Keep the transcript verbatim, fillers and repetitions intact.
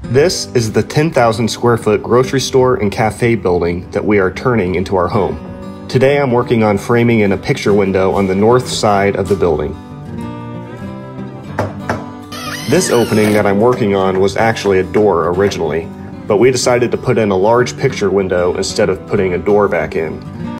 This is the ten thousand square foot grocery store and cafe building that we are turning into our home. Today I'm working on framing in a picture window on the north side of the building. This opening that I'm working on was actually a door originally, but we decided to put in a large picture window instead of putting a door back in.